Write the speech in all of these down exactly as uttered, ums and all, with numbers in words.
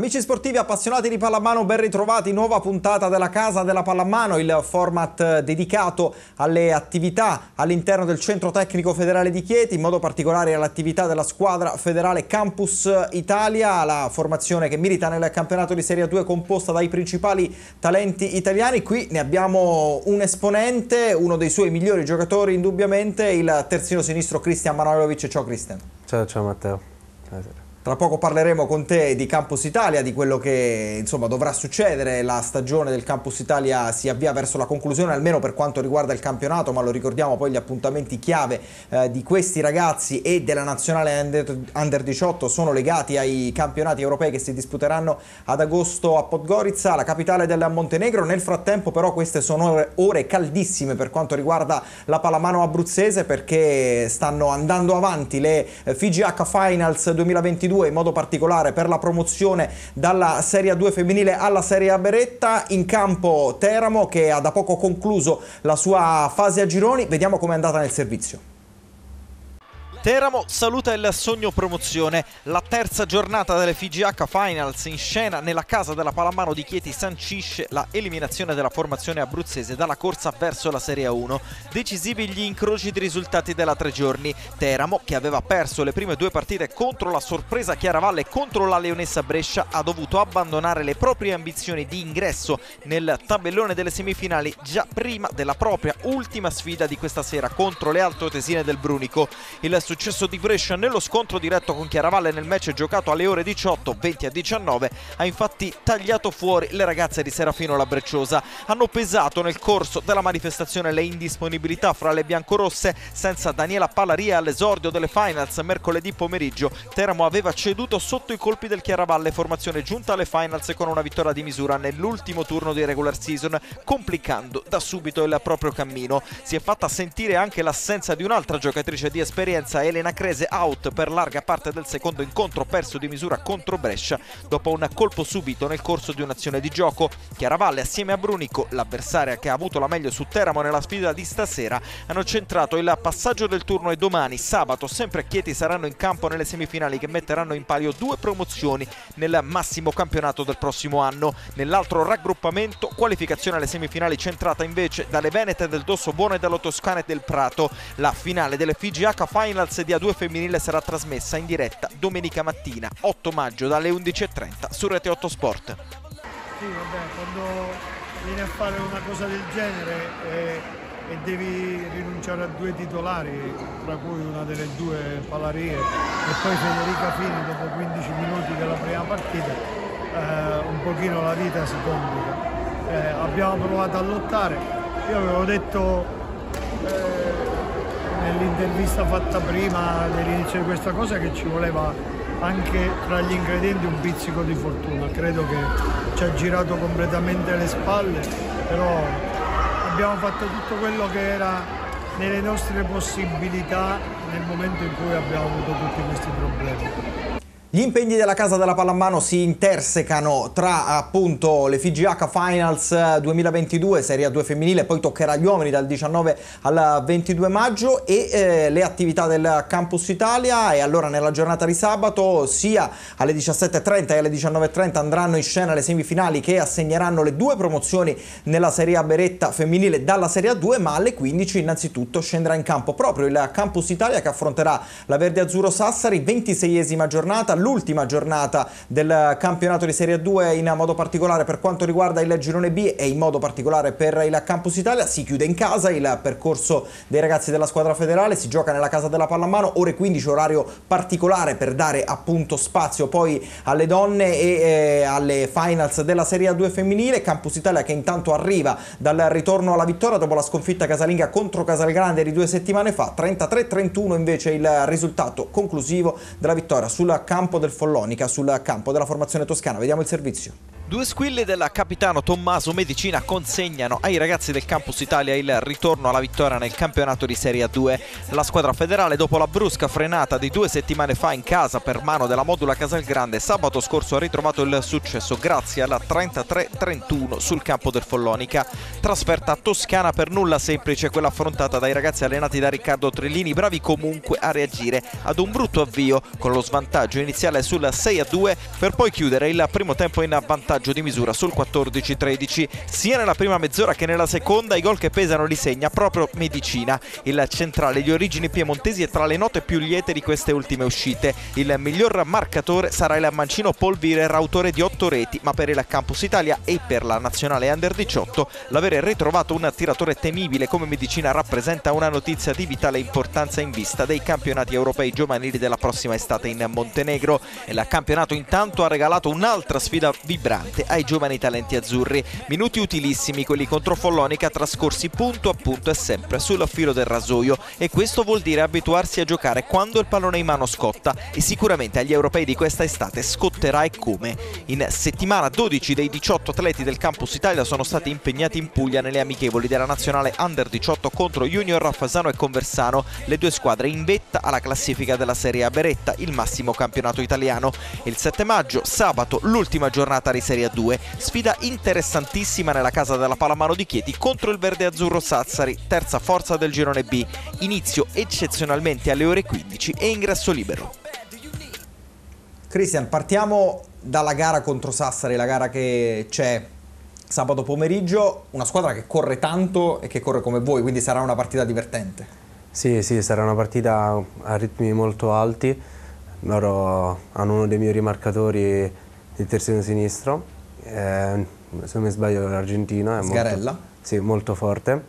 Amici sportivi appassionati di pallamano, ben ritrovati, nuova puntata della Casa della Pallamano, il format dedicato alle attività all'interno del Centro Tecnico Federale di Chieti, in modo particolare all'attività della squadra federale Campus Italia, la formazione che milita nel campionato di Serie due composta dai principali talenti italiani. Qui ne abbiamo un esponente, uno dei suoi migliori giocatori indubbiamente, il terzino sinistro Cristian Manojlovic. Ciao Cristian. Ciao, ciao Matteo. Buonasera. Tra poco parleremo con te di Campus Italia, di quello che insomma dovrà succedere. La stagione del Campus Italia si avvia verso la conclusione, almeno per quanto riguarda il campionato, ma lo ricordiamo poi gli appuntamenti chiave eh, di questi ragazzi e della nazionale under, under diciotto sono legati ai campionati europei che si disputeranno ad agosto a Podgorica, la capitale del Montenegro. Nel frattempo però queste sono ore, ore caldissime per quanto riguarda la pallamano abruzzese, perché stanno andando avanti le F I G H Finals duemilaventidue, in modo particolare per la promozione dalla Serie due femminile alla Serie A Beretta. In campo Teramo, che ha da poco concluso la sua fase a gironi. Vediamo com'è andata nel servizio. Teramo saluta il sogno promozione. La terza giornata delle F I G H Finals in scena nella Casa della Pallamano di Chieti sancisce la eliminazione della formazione abruzzese dalla corsa verso la Serie A uno. Decisivi gli incroci di risultati della tre giorni. Teramo, che aveva perso le prime due partite contro la sorpresa Chiaravalle e contro la Leonessa Brescia, ha dovuto abbandonare le proprie ambizioni di ingresso nel tabellone delle semifinali già prima della propria ultima sfida di questa sera contro le altoatesine del Brunico. Il successo di Brescia nello scontro diretto con Chiaravalle nel match giocato alle ore diciotto, venti a diciannove, ha infatti tagliato fuori le ragazze di Serafino Labbrecciosa. Hanno pesato nel corso della manifestazione le indisponibilità fra le biancorosse. Senza Daniela Palaria all'esordio delle finals mercoledì pomeriggio, Teramo aveva ceduto sotto i colpi del Chiaravalle, formazione giunta alle finals con una vittoria di misura nell'ultimo turno di regular season, complicando da subito il proprio cammino. Si è fatta sentire anche l'assenza di un'altra giocatrice di esperienza, Elena Crese, out per larga parte del secondo incontro perso di misura contro Brescia dopo un colpo subito nel corso di un'azione di gioco. Chiaravalle assieme a Brunico, l'avversaria che ha avuto la meglio su Teramo nella sfida di stasera, hanno centrato il passaggio del turno e domani, sabato, sempre a Chieti saranno in campo nelle semifinali che metteranno in palio due promozioni nel massimo campionato del prossimo anno. Nell'altro raggruppamento, qualificazione alle semifinali centrata invece dalle Venete del Dossobuono e dallo Toscane del Prato. La finale delle F I G H Finals di A due femminile sarà trasmessa in diretta domenica mattina otto maggio dalle undici e trenta su Rete otto Sport. Sì, vabbè, quando vieni a fare una cosa del genere e, e devi rinunciare a due titolari, tra cui una delle due Palarie e poi Federica Fini dopo quindici minuti della prima partita, eh, un pochino la vita si complica. Eh, abbiamo provato a lottare. Io avevo detto eh, nell'intervista fatta prima dell'inizio di questa cosa che ci voleva anche tra gli ingredienti un pizzico di fortuna. Credo che ci ha girato completamente le spalle, però abbiamo fatto tutto quello che era nelle nostre possibilità nel momento in cui abbiamo avuto tutti questi problemi. Gli impegni della Casa della Pallamano si intersecano tra appunto le F I G H Finals duemilaventidue, Serie A due femminile, poi toccherà agli uomini dal diciannove al ventidue maggio, e eh, le attività del Campus Italia. E allora nella giornata di sabato sia alle diciassette e trenta e alle diciannove e trenta andranno in scena le semifinali che assegneranno le due promozioni nella Serie A Beretta femminile dalla Serie A due, ma alle quindici innanzitutto scenderà in campo proprio il Campus Italia, che affronterà la Verde Azzurro Sassari, ventiseiesima giornata, l'ultima giornata del campionato di Serie A due, in modo particolare per quanto riguarda il girone B e in modo particolare per il Campus Italia. Si chiude in casa il percorso dei ragazzi della squadra federale, si gioca nella Casa della Pallamano, ore quindici, orario particolare per dare appunto spazio poi alle donne e eh, alle finals della Serie A due femminile. Campus Italia che intanto arriva dal ritorno alla vittoria dopo la sconfitta casalinga contro Casalgrande di due settimane fa. trentatré a trentuno invece il risultato conclusivo della vittoria sul campo del Follonica, sul campo della formazione toscana. Vediamo il servizio. Due squilli del capitano Tommaso Medicina consegnano ai ragazzi del Campus Italia il ritorno alla vittoria nel campionato di Serie A due. La squadra federale, dopo la brusca frenata di due settimane fa in casa per mano della Modula Casalgrande, sabato scorso ha ritrovato il successo grazie alla trentatré trentuno sul campo del Follonica. Trasferta toscana per nulla semplice quella affrontata dai ragazzi allenati da Riccardo Trillini, bravi comunque a reagire ad un brutto avvio con lo svantaggio iniziale sul sei a due per poi chiudere il primo tempo in vantaggio di misura sul quattordici tredici. Sia nella prima mezz'ora che nella seconda i gol che pesano li segna proprio Medicina. Il centrale di origini piemontesi è tra le note più liete di queste ultime uscite. Il miglior marcatore sarà il mancino Paul Virer, autore di otto reti, ma per il Campus Italia e per la nazionale under diciotto l'avere ritrovato un tiratore temibile come Medicina rappresenta una notizia di vitale importanza in vista dei campionati europei giovanili della prossima estate in Montenegro. Il campionato intanto ha regalato un'altra sfida vibrante ai giovani talenti azzurri, minuti utilissimi quelli contro Follonica, trascorsi punto a punto e sempre sul filo del rasoio, e questo vuol dire abituarsi a giocare quando il pallone in mano scotta, e sicuramente agli europei di questa estate scotterà e come. In settimana dodici dei diciotto atleti del Campus Italia sono stati impegnati in Puglia nelle amichevoli della nazionale under diciotto contro Junior Fasano e Conversano, le due squadre in vetta alla classifica della Serie A Beretta, il massimo campionato italiano. Il sette maggio, sabato, l'ultima giornata di Serie A due, sfida interessantissima nella casa della Pallamano di Chieti contro il verde azzurro Sassari, terza forza del girone B. Inizio eccezionalmente alle ore quindici e ingresso libero. Cristian, partiamo dalla gara contro Sassari, la gara che c'è sabato pomeriggio, una squadra che corre tanto e che corre come voi, quindi sarà una partita divertente. Sì, sì, sarà una partita a ritmi molto alti. Loro hanno uno dei migliori marcatori di terzino sinistro, eh, se non mi sbaglio l'argentino, è Sgarella. molto, sì, molto forte,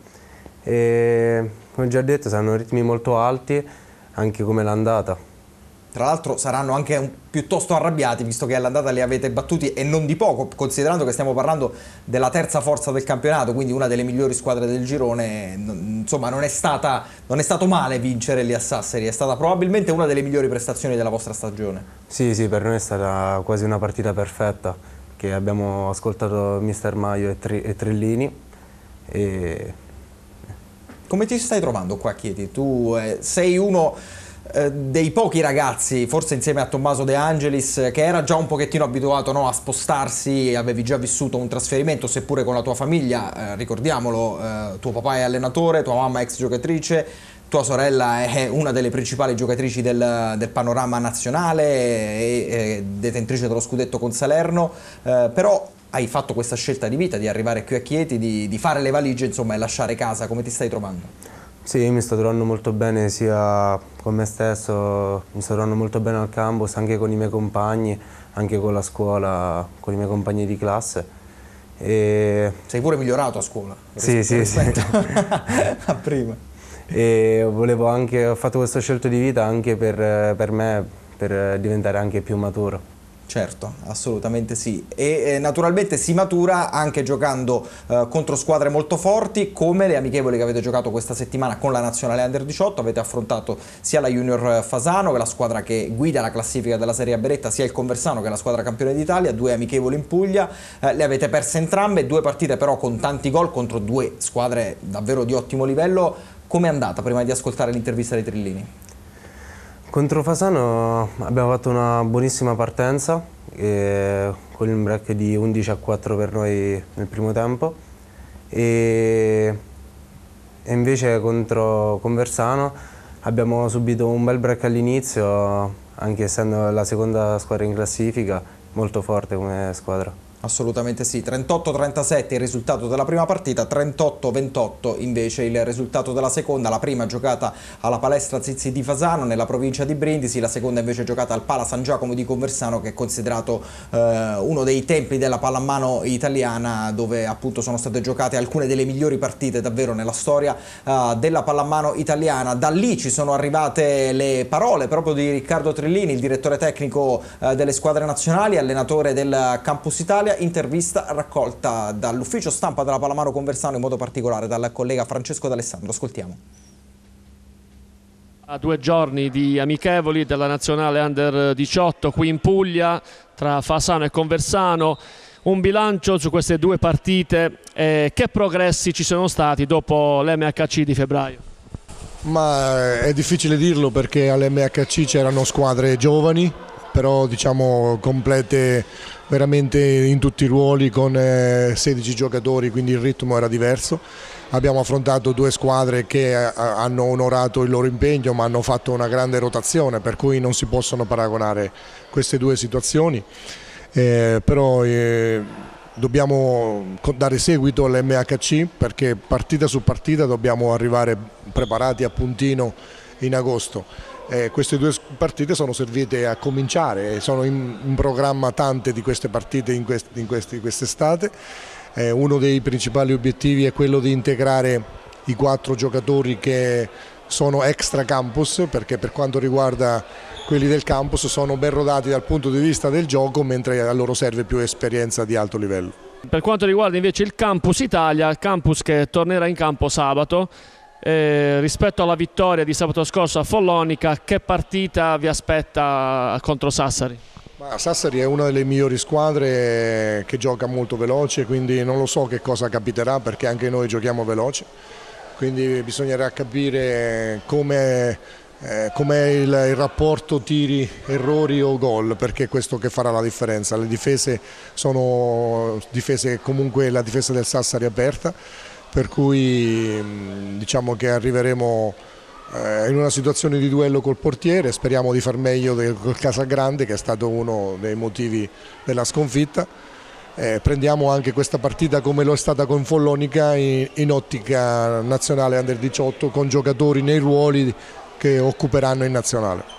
e come già detto saranno ritmi molto alti, anche come l'andata. Tra l'altro saranno anche un, piuttosto arrabbiati, visto che all'andata li avete battuti e non di poco, considerando che stiamo parlando della terza forza del campionato, quindi una delle migliori squadre del girone. Insomma, non è, stata, non è stato male vincere lì a Sassari, è stata probabilmente una delle migliori prestazioni della vostra stagione. Sì, sì, per noi è stata quasi una partita perfetta, che abbiamo ascoltato mister Maio e, Tri e Trillini. E... Come ti stai trovando qua a Chieti? Tu eh, sei uno eh, dei pochi ragazzi, forse insieme a Tommaso De Angelis, che era già un pochettino abituato, no, a spostarsi, avevi già vissuto un trasferimento, seppure con la tua famiglia, eh, ricordiamolo, eh, tuo papà è allenatore, tua mamma è ex giocatrice, tua sorella è una delle principali giocatrici del, del panorama nazionale e, e detentrice dello scudetto con Salerno, eh, però hai fatto questa scelta di vita di arrivare qui a Chieti, di, di fare le valigie, insomma, e lasciare casa. Come ti stai trovando? Sì, mi sto trovando molto bene sia con me stesso, mi sto trovando molto bene al campus, anche con i miei compagni, anche con la scuola, con i miei compagni di classe. E... Sei pure migliorato a scuola? Sì, sì, sì. A prima. E volevo anche, ho fatto questa scelta di vita anche per, per me, per diventare anche più maturo. Certo, assolutamente sì. E eh, naturalmente si matura anche giocando eh, contro squadre molto forti, come le amichevoli che avete giocato questa settimana con la nazionale under diciotto. Avete affrontato sia la Junior Fasano, che è la squadra che guida la classifica della Serie A Beretta, sia il Conversano, che è la squadra campione d'Italia. Due amichevoli in Puglia, eh, le avete perse entrambe, due partite però con tanti gol contro due squadre davvero di ottimo livello. Come è andata, prima di ascoltare l'intervista dei Trillini? Contro Fasano abbiamo fatto una buonissima partenza, eh, con il break di undici a quattro per noi nel primo tempo, e, e invece contro Conversano abbiamo subito un bel break all'inizio, anche essendo la seconda squadra in classifica, molto forte come squadra. Assolutamente sì, trentotto a trentasette il risultato della prima partita, trentotto a ventotto invece il risultato della seconda. La prima giocata alla palestra Zizi di Fasano nella provincia di Brindisi, la seconda invece giocata al Pala San Giacomo di Conversano, che è considerato eh, uno dei templi della pallamano italiana, dove appunto sono state giocate alcune delle migliori partite davvero nella storia eh, della pallamano italiana. Da lì ci sono arrivate le parole proprio di Riccardo Trillini, il direttore tecnico eh, delle squadre nazionali, allenatore del Campus Italia. Intervista raccolta dall'ufficio stampa della Pallamano Conversano, in modo particolare dal collega Francesco D'Alessandro. Ascoltiamo. A due giorni di amichevoli della nazionale under diciotto qui in Puglia tra Fasano e Conversano, un bilancio su queste due partite, eh, che progressi ci sono stati dopo l'M H C di febbraio? Ma è difficile dirlo perché all'M H C c'erano squadre giovani, però diciamo complete veramente in tutti i ruoli con sedici giocatori, quindi il ritmo era diverso. Abbiamo affrontato due squadre che hanno onorato il loro impegno ma hanno fatto una grande rotazione, per cui non si possono paragonare queste due situazioni, eh, però eh, dobbiamo dare seguito all'M H C perché partita su partita dobbiamo arrivare preparati a puntino in agosto. Eh, queste due partite sono servite a cominciare, sono in, in programma tante di queste partite in, quest, in questi, quest'estate. Eh, uno dei principali obiettivi è quello di integrare i quattro giocatori che sono extra campus, perché per quanto riguarda quelli del campus sono ben rodati dal punto di vista del gioco, mentre a loro serve più esperienza di alto livello. Per quanto riguarda invece il Campus Italia, il campus che tornerà in campo sabato, Eh, rispetto alla vittoria di sabato scorso a Follonica, che partita vi aspetta contro Sassari? Ma Sassari è una delle migliori squadre che gioca molto veloce, quindi non lo so che cosa capiterà perché anche noi giochiamo veloce, quindi bisognerà capire come eh, com'è il, il rapporto tiri, errori o gol, perché è questo che farà la differenza. Le difese sono difese, comunque la difesa del Sassari è aperta, per cui diciamo che arriveremo in una situazione di duello col portiere, speriamo di far meglio col Casagrande che è stato uno dei motivi della sconfitta. Eh, prendiamo anche questa partita come lo è stata con Follonica in, in ottica nazionale under diciotto, con giocatori nei ruoli che occuperanno in nazionale.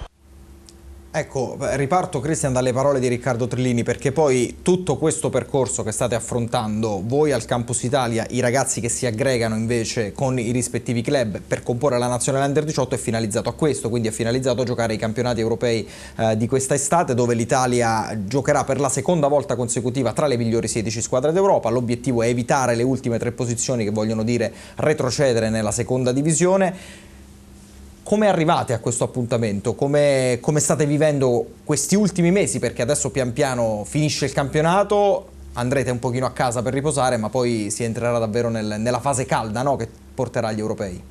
Ecco, riparto Cristian dalle parole di Riccardo Trillini, perché poi tutto questo percorso che state affrontando voi al Campus Italia, i ragazzi che si aggregano invece con i rispettivi club per comporre la nazionale under diciotto, è finalizzato a questo, quindi è finalizzato a giocare i campionati europei eh, di questa estate, dove l'Italia giocherà per la seconda volta consecutiva tra le migliori sedici squadre d'Europa. L'obiettivo è evitare le ultime tre posizioni, che vogliono dire retrocedere nella seconda divisione. Come arrivate a questo appuntamento? Come, come state vivendo questi ultimi mesi? Perché adesso pian piano finisce il campionato, andrete un pochino a casa per riposare, ma poi si entrerà davvero nel, nella fase calda, no? Che porterà agli europei.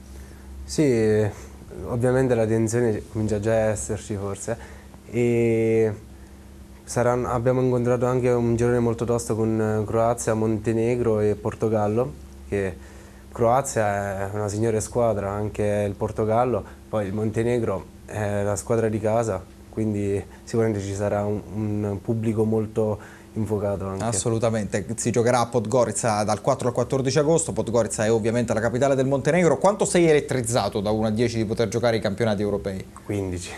Sì, ovviamente la tensione comincia già a esserci forse. E saranno, abbiamo incontrato anche un girone molto tosto con Croazia, Montenegro e Portogallo, che Croazia è una signore squadra, anche il Portogallo, poi il Montenegro è la squadra di casa, quindi sicuramente ci sarà un, un pubblico molto infuocato anche. Assolutamente, si giocherà a Podgorica dal quattro al quattordici agosto, Podgorica è ovviamente la capitale del Montenegro. Quanto sei elettrizzato da uno a dieci di poter giocare i campionati europei? quindici.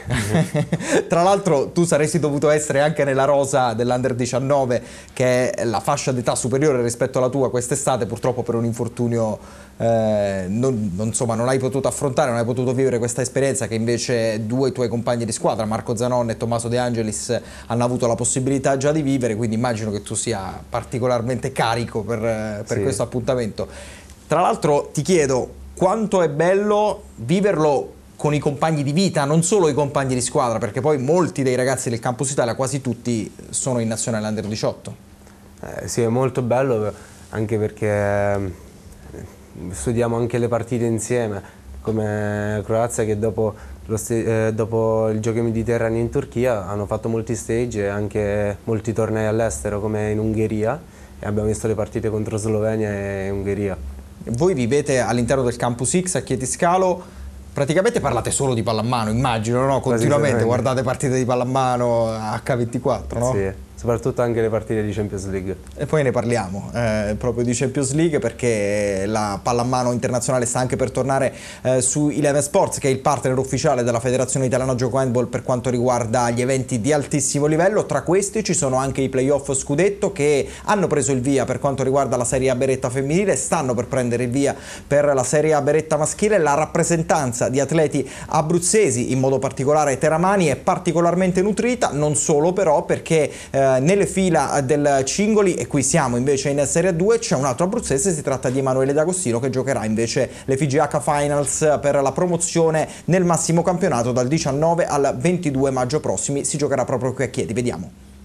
Tra l'altro tu saresti dovuto essere anche nella rosa dell'Under diciannove, che è la fascia d'età superiore rispetto alla tua quest'estate, purtroppo per un infortunio eh, non, non, insomma, non hai potuto affrontare, non hai potuto vivere questa esperienza che invece due tuoi compagni di squadra, Marco Zanon e Tommaso De Angelis, hanno avuto la possibilità già di vivere, quindi immagino che tu sia particolarmente carico per, per sì. questo appuntamento. Tra l'altro ti chiedo quanto è bello viverlo con i compagni di vita, non solo i compagni di squadra, perché poi molti dei ragazzi del Campus Italia, quasi tutti, sono in nazionale under diciotto. Eh, sì, è molto bello anche perché studiamo anche le partite insieme, come Croazia che dopo, lo eh, dopo il Giochi Mediterranei in Turchia hanno fatto molti stage e anche molti tornei all'estero come in Ungheria, e abbiamo visto le partite contro Slovenia e Ungheria. Voi vivete all'interno del Campus X a Chietiscalo, praticamente parlate solo di pallamano, immagino, no? Continuamente guardate partite di pallamano acca ventiquattro, no? Sì, soprattutto anche le partite di Champions League. E poi ne parliamo eh, proprio di Champions League, perché la pallamano internazionale sta anche per tornare eh, su Eleven Sports, che è il partner ufficiale della Federazione Italiana Gioco Handball per quanto riguarda gli eventi di altissimo livello. Tra questi ci sono anche i playoff scudetto che hanno preso il via per quanto riguarda la Serie A Beretta femminile, stanno per prendere il via per la Serie A Beretta maschile. La rappresentanza di atleti abruzzesi, in modo particolare teramani, è particolarmente nutrita, non solo però perché eh, nelle fila del Cingoli, e qui siamo invece in Serie due, c'è un altro abruzzese, si tratta di Emanuele D'Agostino, che giocherà invece le F I G H Finals per la promozione nel massimo campionato dal diciannove al ventidue maggio prossimi. Si giocherà proprio qui a Chieti, vediamo.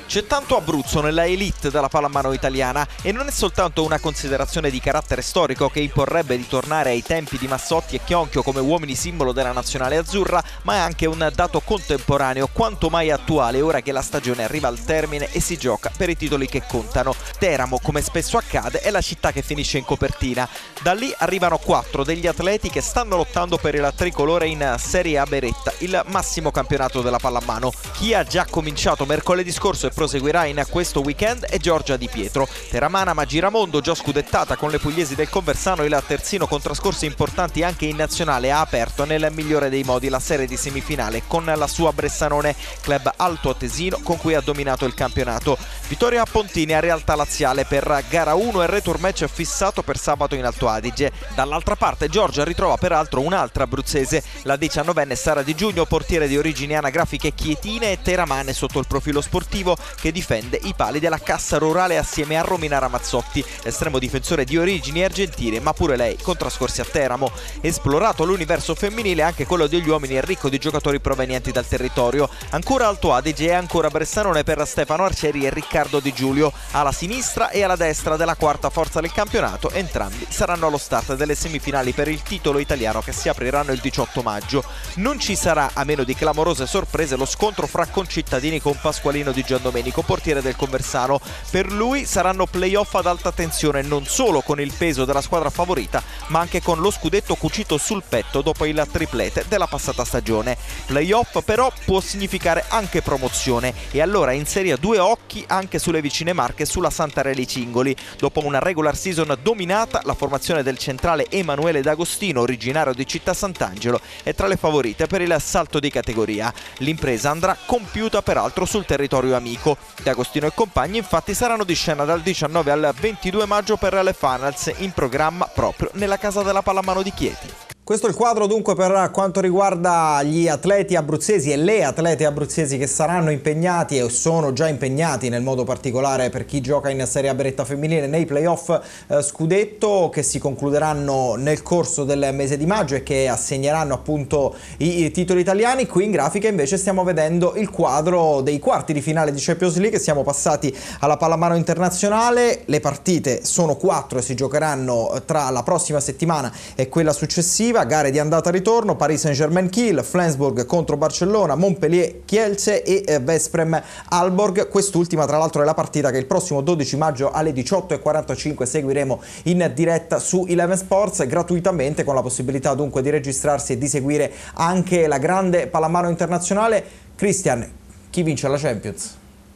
C'è tanto Abruzzo nella elite della pallamano italiana e non è soltanto una considerazione di carattere storico che imporrebbe di tornare ai tempi di Massotti e Chionchio come uomini simbolo della nazionale azzurra, ma è anche un dato contemporaneo quanto mai attuale ora che la stagione arriva al termine e si gioca per i titoli che contano. Teramo, come spesso accade, è la città che finisce in copertina. Da lì arrivano quattro degli atleti che stanno lottando per il tricolore in Serie A Beretta, il massimo campionato della pallamano. Chi ha già cominciato mercoledì scorso e proseguirà in questo weekend è Giorgia Di Pietro. Teramana ma Giramondo, già scudettata con le pugliesi del Conversano, il terzino con trascorsi importanti anche in nazionale, ha aperto nel migliore dei modi la serie di semifinale con la sua Bressanone, club Alto Atesino con cui ha dominato il campionato. Vittoria a Pontini a Realtà Laziale per gara uno e return match fissato per sabato in Alto Adige. Dall'altra parte Giorgia ritrova peraltro un'altra abruzzese, la diciannovenne Sara Di Giugno, portiere di origini anagrafiche chietine e teramane sotto il profilo sportivo, che difende i pali della Cassa Rurale assieme a Romina Ramazzotti, estremo difensore di origini argentine ma pure lei con trascorsi a Teramo. Esplorato l'universo femminile anche quello degli uomini è ricco di giocatori provenienti dal territorio. Ancora Alto Adige e ancora Bressanone per Stefano Arcieri e Riccardo Di Giulio. Alla sinistra e alla destra della quarta forza del campionato, entrambi saranno allo start delle semifinali per il titolo italiano che si apriranno il diciotto maggio. Non ci sarà, a meno di clamorose sorprese, lo scontro fra concittadini con Pasqualino Di Giandomenico, portiere del Conversano. Per lui saranno playoff ad alta tensione, non solo con il peso della squadra favorita ma anche con lo scudetto cucito sul petto dopo il triplete della passata stagione. Playoff però può significare anche promozione e allora in Serie A due occhi anche sulle vicine Marche e sulla Santarelli Cingoli. Dopo una regular season dominata, la formazione del centrale Emanuele D'Agostino, originario di Città Sant'Angelo, è tra le favorite per il salto di categoria. L'impresa andrà compiuta peraltro sul territorio amico. D'Agostino e compagni infatti saranno di scena dal diciannove al ventidue maggio per le finals, in programma proprio nella casa della pallamano di Chieti. Questo è il quadro dunque per quanto riguarda gli atleti abruzzesi e le atlete abruzzesi che saranno impegnati e sono già impegnati, nel modo particolare per chi gioca in Serie A Beretta femminile, nei playoff eh, scudetto che si concluderanno nel corso del mese di maggio e che assegneranno appunto i, i titoli italiani. Qui in grafica invece stiamo vedendo il quadro dei quarti di finale di Champions League. Siamo passati alla pallamano internazionale, le partite sono quattro e si giocheranno tra la prossima settimana e quella successiva. Gare di andata e ritorno: Paris Saint-Germain Kiel, Flensburg contro Barcellona, Montpellier Kielce e eh, Vesprem Aalborg. Quest'ultima tra l'altro è la partita che il prossimo dodici maggio alle diciotto e quarantacinque seguiremo in diretta su Eleven Sports gratuitamente, con la possibilità dunque di registrarsi e di seguire anche la grande pallamano internazionale. Christian, chi vince la Champions?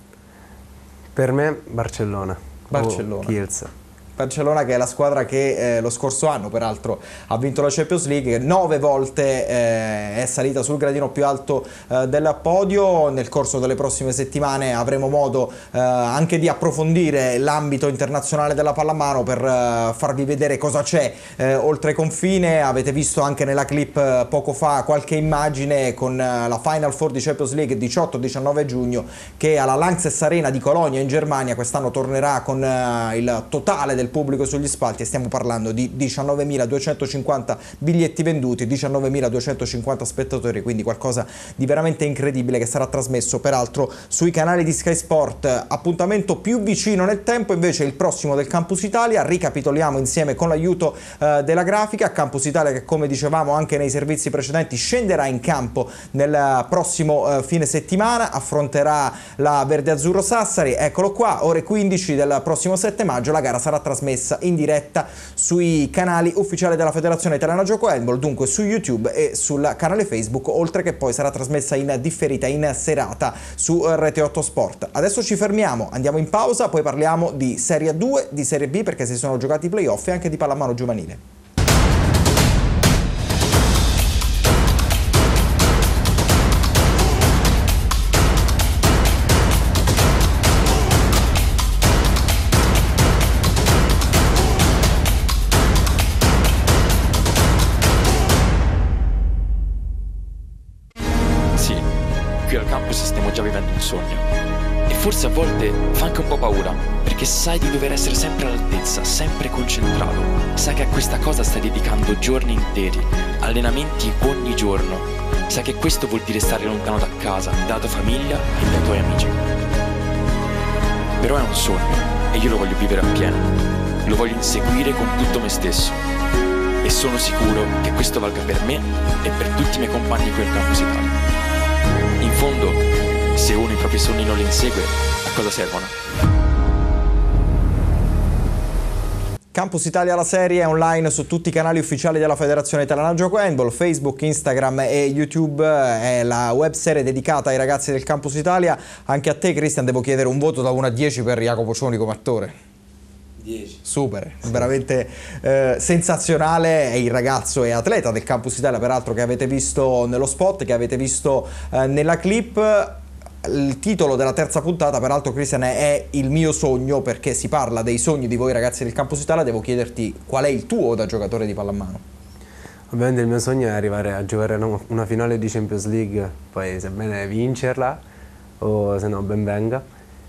Per me Barcellona. Barcellona. Kielce. Barcellona, che è la squadra che eh, lo scorso anno peraltro ha vinto la Champions League, nove volte eh, è salita sul gradino più alto eh, del podio. Nel corso delle prossime settimane avremo modo eh, anche di approfondire l'ambito internazionale della pallamano per eh, farvi vedere cosa c'è eh, oltre confine. Avete visto anche nella clip eh, poco fa qualche immagine con eh, la Final Four di Champions League diciotto diciannove giugno, che alla Lanxess Arena di Colonia in Germania quest'anno tornerà con eh, il totale del pubblico sugli spalti, e stiamo parlando di diciannovemiladuecentocinquanta biglietti venduti, diciannovemiladuecentocinquanta spettatori, quindi qualcosa di veramente incredibile che sarà trasmesso peraltro sui canali di Sky Sport. Appuntamento più vicino nel tempo invece il prossimo del Campus Italia. Ricapitoliamo insieme con l'aiuto eh, della grafica. Campus Italia che, come dicevamo anche nei servizi precedenti, scenderà in campo nel prossimo eh, fine settimana, affronterà la Verde Azzurro Sassari. Eccolo qua, ore quindici del prossimo sette maggio, la gara sarà trasmessa trasmessa in diretta sui canali ufficiali della Federazione Italiana Gioco Handball, dunque su YouTube e sul canale Facebook, oltre che poi sarà trasmessa in differita in serata su Rete otto Sport. Adesso ci fermiamo, andiamo in pausa, poi parliamo di Serie A due, di Serie B, perché si sono giocati i playoff, e anche di pallamano giovanile. Forse a volte fa anche un po' paura, perché sai di dover essere sempre all'altezza, sempre concentrato. Sai che a questa cosa stai dedicando giorni interi, allenamenti ogni giorno. Sai che questo vuol dire stare lontano da casa, dalla tua famiglia e dai tuoi amici. però è un sogno e io lo voglio vivere appieno, lo voglio inseguire con tutto me stesso e sono sicuro che questo valga per me e per tutti i miei compagni qui al Campus Italia. In fondo, se uno i propri sogni non li insegue, a cosa servono? Campus Italia la serie è online su tutti i canali ufficiali della Federazione Italiana Gioco Handball, Facebook, Instagram e YouTube. È la web serie dedicata ai ragazzi del Campus Italia. Anche a te, Cristian, devo chiedere un voto da uno a dieci per Jacopo Cioni come attore. dieci. Super, sì. Veramente eh, sensazionale. È il ragazzo e atleta del Campus Italia, peraltro, che avete visto nello spot, che avete visto eh, nella clip. Il titolo della terza puntata, peraltro, Cristian, è Il mio sogno, perché si parla dei sogni di voi ragazzi del Campus Italia. Devo chiederti qual è il tuo da giocatore di pallamano. Ovviamente il mio sogno è arrivare a giocare una finale di Champions League, poi sebbene vincerla o se no ben venga,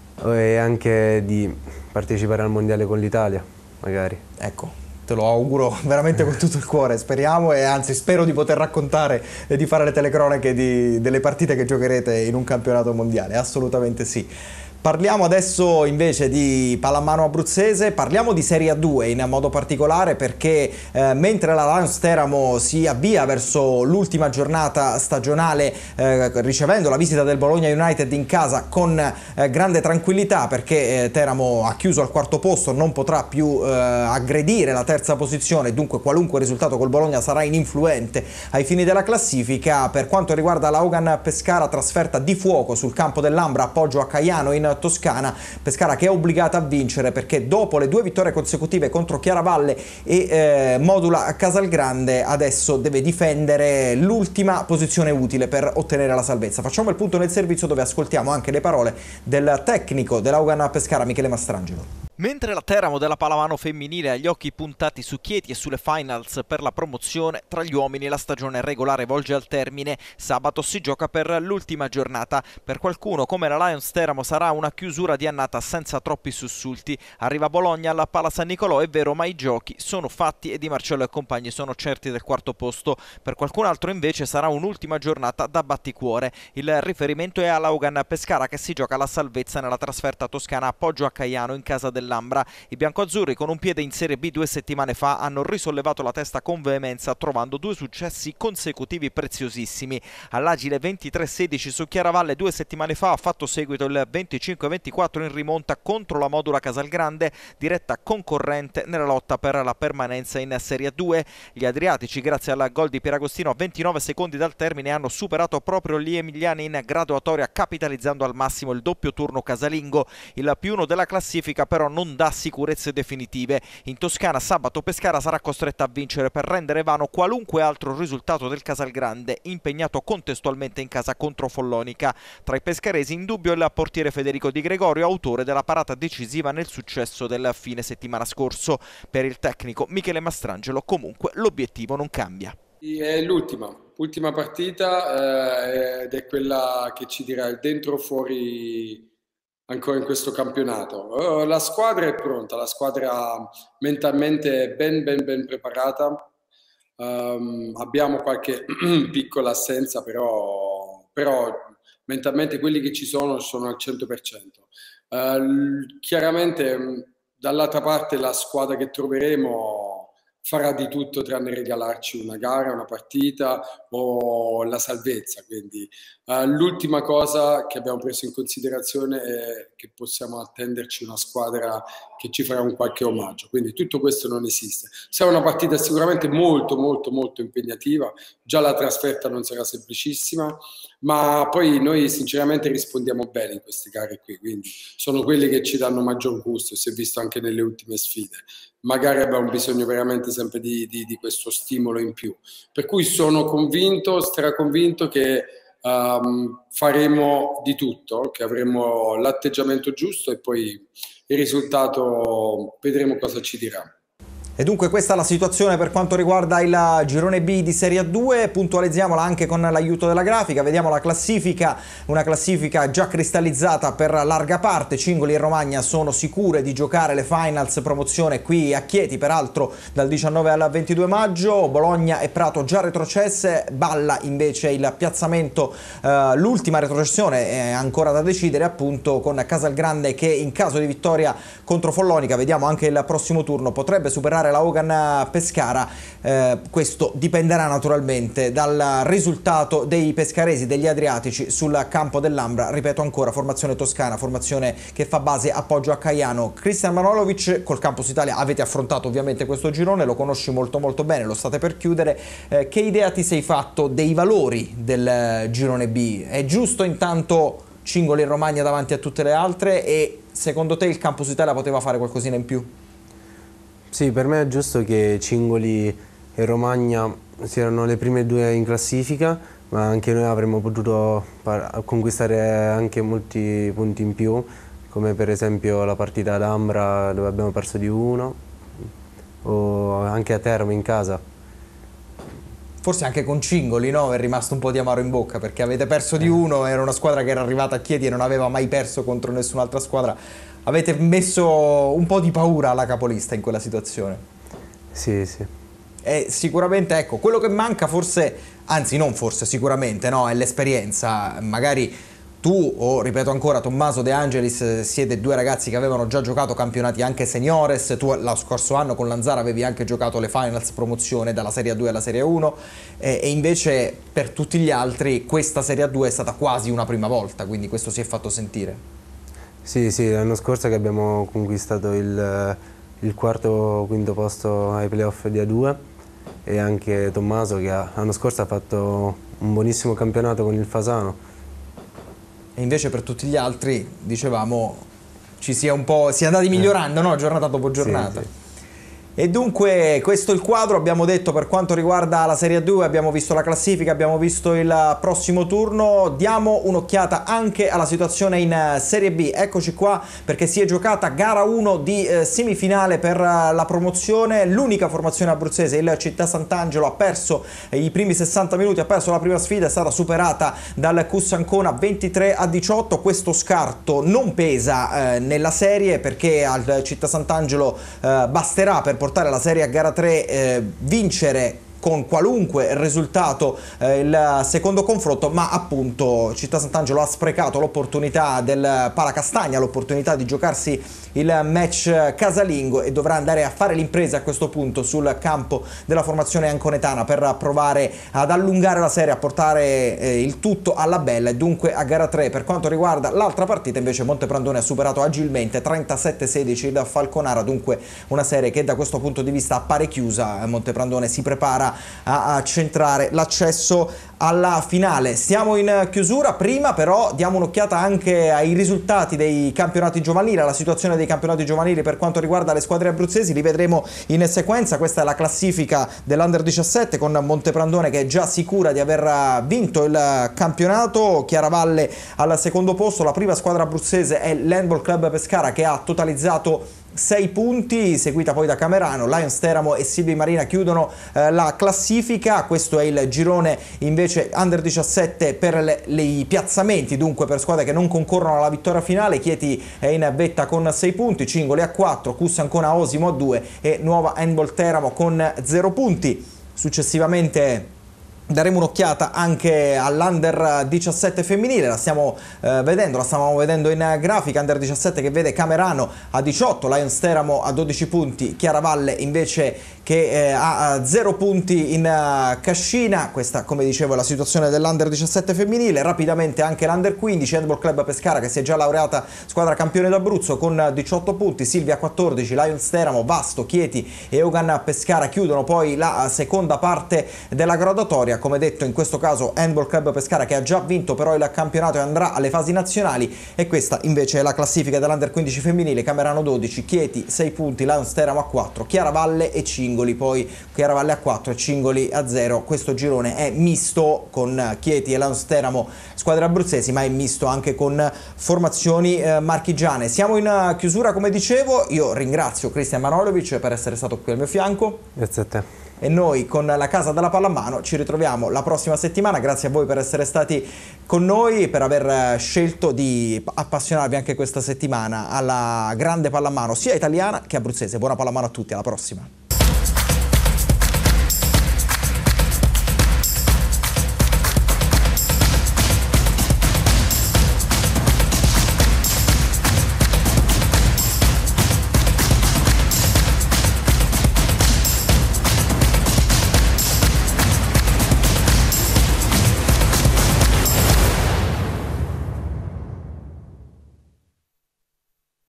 e anche di partecipare al mondiale con l'Italia, magari. Ecco, te lo auguro veramente con tutto il cuore, speriamo, e anzi spero di poter raccontare e di fare le telecronache di, delle partite che giocherete in un campionato mondiale, assolutamente sì. Parliamo adesso invece di pallamano abruzzese, parliamo di Serie A due in modo particolare, perché eh, mentre la Lions Teramo si avvia verso l'ultima giornata stagionale, eh, ricevendo la visita del Bologna United in casa con eh, grande tranquillità, perché eh, Teramo ha chiuso al quarto posto, non potrà più eh, aggredire la terza posizione, dunque qualunque risultato col Bologna sarà ininfluente ai fini della classifica. Per quanto riguarda la Augan Pescara, trasferta di fuoco sul campo dell'Ambra, appoggio a Caiano in Toscana. Pescara che è obbligata a vincere, perché dopo le due vittorie consecutive contro Chiaravalle e eh, Modula Casalgrande adesso deve difendere l'ultima posizione utile per ottenere la salvezza. Facciamo il punto nel servizio, dove ascoltiamo anche le parole del tecnico dell'Augan Pescara, Michele Mastrangelo. Mentre la Teramo della pallamano femminile ha gli occhi puntati su Chieti e sulle finals per la promozione, tra gli uomini la stagione regolare volge al termine. Sabato si gioca per l'ultima giornata. Per qualcuno come la Lions Teramo sarà una chiusura di annata senza troppi sussulti. Arriva Bologna alla Pala San Nicolò, è vero, ma i giochi sono fatti e Di Marcello e compagni sono certi del quarto posto. Per qualcun altro invece sarà un'ultima giornata da batticuore. Il riferimento è all'Augan Pescara, che si gioca la salvezza nella trasferta toscana appoggio a Caiano in casa del L'Ambra. I biancoazzurri, con un piede in Serie B due settimane fa, hanno risollevato la testa con veemenza, trovando due successi consecutivi preziosissimi. All'agile ventitré sedici su Chiaravalle due settimane fa ha fatto seguito il venticinque ventiquattro in rimonta contro la Modula Casalgrande, diretta concorrente nella lotta per la permanenza in Serie A due. Gli adriatici, grazie al gol di Pieragostino a ventinove secondi dal termine, hanno superato proprio gli emiliani in graduatoria, capitalizzando al massimo il doppio turno casalingo. Il più uno della classifica però non dà sicurezze definitive. In Toscana sabato Pescara sarà costretta a vincere per rendere vano qualunque altro risultato del Casalgrande, impegnato contestualmente in casa contro Follonica. Tra i pescaresi in dubbio il portiere Federico Di Gregorio, autore della parata decisiva nel successo del fine settimana scorso. Per il tecnico Michele Mastrangelo comunque l'obiettivo non cambia. È l'ultima, ultima partita eh, ed è quella che ci dirà il dentro o fuori ancora in questo campionato. La squadra è pronta, la squadra mentalmente è ben ben ben preparata. Um, abbiamo qualche piccola assenza, però, però mentalmente quelli che ci sono sono al cento per cento. Uh, chiaramente dall'altra parte la squadra che troveremo farà di tutto tranne regalarci una gara, una partita o la salvezza. Quindi uh, l'ultima cosa che abbiamo preso in considerazione è che possiamo attenderci una squadra che ci farà un qualche omaggio. Quindi tutto questo non esiste. Sarà una partita sicuramente molto molto molto impegnativa, già la trasferta non sarà semplicissima, ma poi noi sinceramente rispondiamo bene in queste gare qui, quindi sono quelle che ci danno maggior gusto, si è visto anche nelle ultime sfide. Magari abbiamo bisogno veramente sempre di, di, di questo stimolo in più. Per cui sono convinto, straconvinto che um, faremo di tutto, che avremo l'atteggiamento giusto e poi il risultato vedremo cosa ci dirà. E dunque questa è la situazione per quanto riguarda il girone B di Serie A due, puntualizziamola anche con l'aiuto della grafica, vediamo la classifica, una classifica già cristallizzata per larga parte. Cingoli e Romagna sono sicure di giocare le finals promozione qui a Chieti, peraltro dal diciannove al ventidue maggio, Bologna e Prato già retrocesse, balla invece il piazzamento, eh, l'ultima retrocessione è ancora da decidere appunto con Casalgrande che in caso di vittoria contro Follonica, vediamo anche il prossimo turno, potrebbe superare la Hogan Pescara. Eh, questo dipenderà naturalmente dal risultato dei pescaresi, degli adriatici sul campo dell'Ambra. Ripeto ancora, formazione toscana, formazione che fa base appoggio a Caiano. Cristian Manolovic col Campus Italia avete affrontato ovviamente questo girone, lo conosci molto molto bene, lo state per chiudere. Eh, che idea ti sei fatto dei valori del girone B? È giusto intanto Cingoli e Romagna davanti a tutte le altre e secondo te il Campus Italia poteva fare qualcosina in più? Sì, per me è giusto che Cingoli e Romagna siano le prime due in classifica, ma anche noi avremmo potuto conquistare anche molti punti in più, come per esempio la partita ad Ambra dove abbiamo perso di uno, o anche a Teramo in casa. Forse anche con Cingoli, no? È rimasto un po' di amaro in bocca perché avete perso di uno, era una squadra che era arrivata a Chieti e non aveva mai perso contro nessun'altra squadra. Avete messo un po' di paura alla capolista in quella situazione. Sì, sì. E sicuramente, ecco, quello che manca forse, anzi non forse, sicuramente, no? È l'esperienza. Magari tu o, ripeto ancora, Tommaso De Angelis siete due ragazzi che avevano già giocato campionati anche seniores, tu lo scorso anno con Lanzara avevi anche giocato le finals promozione dalla Serie A due alla Serie A uno e, e invece per tutti gli altri questa Serie A due è stata quasi una prima volta, quindi questo si è fatto sentire. Sì, sì, l'anno scorso che abbiamo conquistato il, il quarto o quinto posto ai playoff di A due e anche Tommaso che l'anno scorso ha fatto un buonissimo campionato con il Fasano. E invece per tutti gli altri, dicevamo, ci si è un po', si è andati migliorando, no? Giornata dopo giornata. Sì, sì. E dunque questo è il quadro, abbiamo detto per quanto riguarda la Serie A due, abbiamo visto la classifica, abbiamo visto il prossimo turno, diamo un'occhiata anche alla situazione in Serie B, eccoci qua perché si è giocata gara uno di eh, semifinale per la promozione, l'unica formazione abruzzese, il Città Sant'Angelo, ha perso i primi sessanta minuti, ha perso la prima sfida, è stata superata dal Cus Ancona ventitré a diciotto, questo scarto non pesa eh, nella serie perché al Città Sant'Angelo eh, basterà per portare la serie a gara tre, eh, vincere con qualunque risultato eh, il secondo confronto, ma appunto Città Sant'Angelo ha sprecato l'opportunità del Palacastagna, l'opportunità di giocarsi il match casalingo e dovrà andare a fare l'impresa a questo punto sul campo della formazione anconetana per provare ad allungare la serie, a portare eh, il tutto alla bella. E dunque a gara tre per quanto riguarda l'altra partita invece Monteprandone ha superato agilmente trentasette sedici il Falconara, dunque una serie che da questo punto di vista appare chiusa. Monteprandone si prepara a, a centrare l'accesso alla finale. Stiamo in chiusura, prima però diamo un'occhiata anche ai risultati dei campionati giovanili, alla situazione dei campionati giovanili per quanto riguarda le squadre abruzzesi, li vedremo in sequenza. Questa è la classifica dell'Under diciassette con Monteprandone che è già sicura di aver vinto il campionato, Chiaravalle al secondo posto, la prima squadra abruzzese è l'Handball Club Pescara che ha totalizzato sei punti, seguita poi da Camerano, Lions Teramo e Silvi Marina chiudono eh, la classifica. Questo è il girone invece Under diciassette per le, le, i piazzamenti, dunque per squadre che non concorrono alla vittoria finale. Chieti è in vetta con sei punti, Cingoli a quattro, Cus Ancona Osimo a due e Nuova Handball Teramo con zero punti. Successivamente daremo un'occhiata anche all'Under diciassette femminile, la stiamo eh, vedendo, la stavamo vedendo in grafica, Under diciassette che vede Camerano a diciotto, Lions Teramo a dodici punti, Chiaravalle invece che eh, ha zero punti in uh, cascina. Questa, come dicevo, è la situazione dell'Under diciassette femminile. Rapidamente anche l'Under quindici, Handball Club Pescara che si è già laureata squadra campione d'Abruzzo con diciotto punti, Silvia quattordici, Lions Teramo, Vasto, Chieti e Hogan Pescara chiudono poi la seconda parte della graduatoria. vittoria, come detto in questo caso Handball Club Pescara che ha già vinto però il campionato e andrà alle fasi nazionali, e questa invece è la classifica dell'Under quindici femminile. Camerano dodici, Chieti sei punti, Lions Teramo a quattro, Chiaravalle e Cingoli, poi Chiaravalle a quattro e Cingoli a zero. Questo girone è misto con Chieti e Lions Teramo squadre abruzzesi, ma è misto anche con formazioni eh, marchigiane. Siamo in chiusura, come dicevo, io ringrazio Cristian Manojlovic per essere stato qui al mio fianco. Grazie a te. E noi con la Casa della Pallamano ci ritroviamo la prossima settimana. Grazie a voi per essere stati con noi, per aver scelto di appassionarvi anche questa settimana alla grande pallamano sia italiana che abruzzese. Buona pallamano a tutti, alla prossima.